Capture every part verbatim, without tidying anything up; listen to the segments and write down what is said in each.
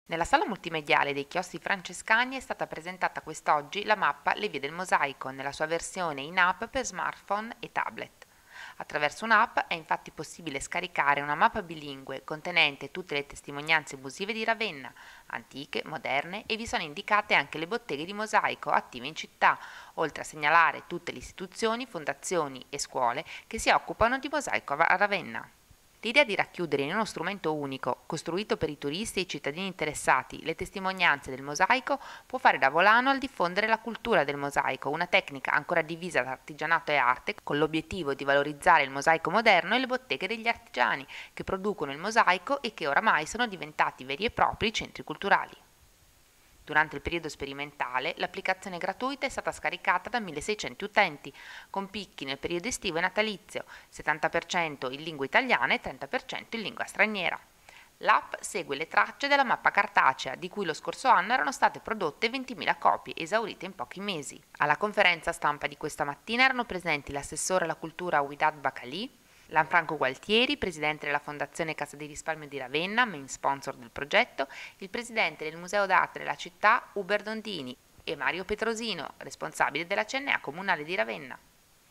Nella sala multimediale dei chioschi francescani è stata presentata quest'oggi la mappa Le vie del mosaico nella sua versione in app per smartphone e tablet. Attraverso un'app è infatti possibile scaricare una mappa bilingue contenente tutte le testimonianze musive di Ravenna, antiche, moderne, e vi sono indicate anche le botteghe di mosaico attive in città, oltre a segnalare tutte le istituzioni, fondazioni e scuole che si occupano di mosaico a Ravenna. L'idea di racchiudere in uno strumento unico, costruito per i turisti e i cittadini interessati, le testimonianze del mosaico può fare da volano al diffondere la cultura del mosaico, una tecnica ancora divisa tra artigianato e arte, con l'obiettivo di valorizzare il mosaico moderno e le botteghe degli artigiani che producono il mosaico e che oramai sono diventati veri e propri centri culturali. Durante il periodo sperimentale, l'applicazione gratuita è stata scaricata da milleseicento utenti, con picchi nel periodo estivo e natalizio, settanta per cento in lingua italiana e trenta per cento in lingua straniera. L'app segue le tracce della mappa cartacea, di cui lo scorso anno erano state prodotte ventimila copie, esaurite in pochi mesi. Alla conferenza stampa di questa mattina erano presenti l'assessore alla cultura Widad Bacali, Lanfranco Gualtieri, presidente della Fondazione Cassa di Risparmio di Ravenna, main sponsor del progetto, il presidente del Museo d'Arte della città, Uber Dondini, e Mario Petrosino, responsabile della C N A Comunale di Ravenna.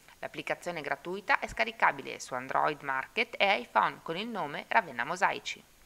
L'applicazione gratuita è scaricabile su Android Market e iPhone con il nome Ravenna Mosaici.